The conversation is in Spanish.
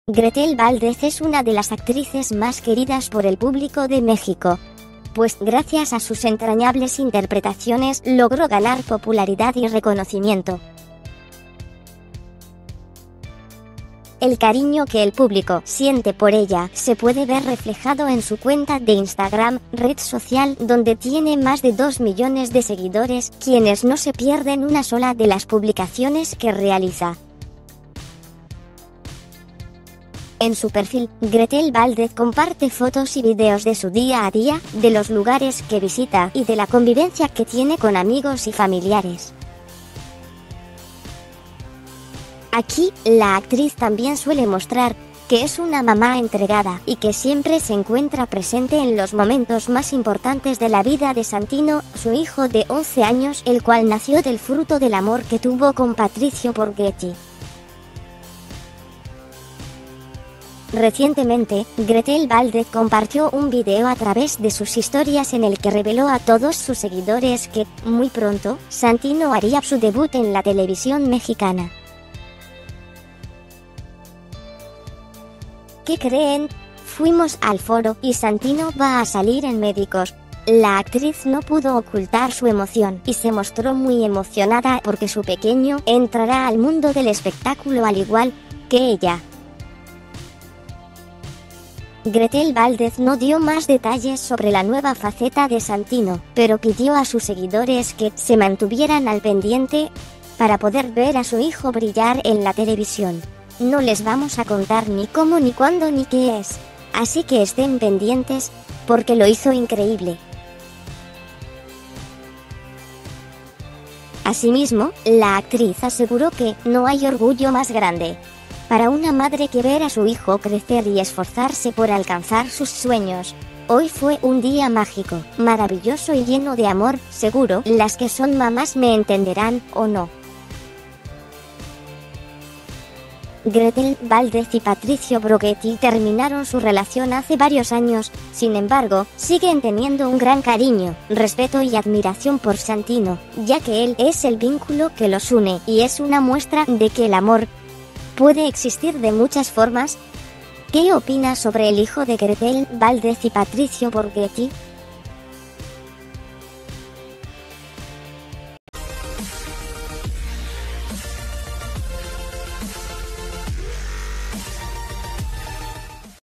Gretel Valdez es una de las actrices más queridas por el público de México, pues gracias a sus entrañables interpretaciones logró ganar popularidad y reconocimiento. El cariño que el público siente por ella se puede ver reflejado en su cuenta de Instagram, red social donde tiene más de 2 millones de seguidores, quienes no se pierden una sola de las publicaciones que realiza. En su perfil, Gretel Valdez comparte fotos y videos de su día a día, de los lugares que visita y de la convivencia que tiene con amigos y familiares. Aquí, la actriz también suele mostrar que es una mamá entregada y que siempre se encuentra presente en los momentos más importantes de la vida de Santino, su hijo de 11 años, el cual nació del fruto del amor que tuvo con Patricio Borghetti. Recientemente, Gretel Valdez compartió un video a través de sus historias en el que reveló a todos sus seguidores que, muy pronto, Santino haría su debut en la televisión mexicana. ¿Qué creen? Fuimos al foro y Santino va a salir en Médicos. La actriz no pudo ocultar su emoción y se mostró muy emocionada porque su pequeño entrará al mundo del espectáculo al igual que ella. Gretel Valdez no dio más detalles sobre la nueva faceta de Santino, pero pidió a sus seguidores que se mantuvieran al pendiente para poder ver a su hijo brillar en la televisión. No les vamos a contar ni cómo, ni cuándo, ni qué es, así que estén pendientes, porque lo hizo increíble. Asimismo, la actriz aseguró que no hay orgullo más grande para una madre que ver a su hijo crecer y esforzarse por alcanzar sus sueños. Hoy fue un día mágico, maravilloso y lleno de amor, seguro las que son mamás me entenderán, ¿o no? Gretel Valdez y Patricio Borghetti terminaron su relación hace varios años, sin embargo, siguen teniendo un gran cariño, respeto y admiración por Santino, ya que él es el vínculo que los une y es una muestra de que el amor puede existir de muchas formas. ¿Qué opinas sobre el hijo de Gretel Valdez y Patricio Borghetti?